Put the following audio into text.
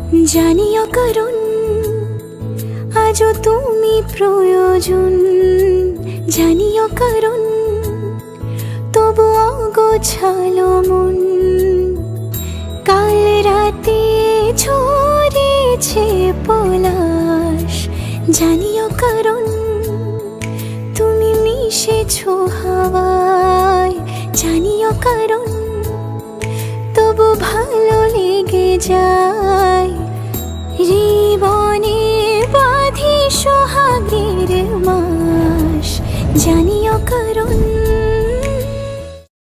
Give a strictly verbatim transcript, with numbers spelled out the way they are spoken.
জানিও কারণ আজও তুমি প্রয়োজন, জানিও কারণ তবু অগোছালো মন। কাল রাতে ঝরেছে পলাশ, জানিও কারণ তুমি মিশেছো হাওয়ায়, জানিও কারণ তবু ভালো লেগে যায়। জীবনে বাঁধি সোহাগের মাস, জানিও কারণ।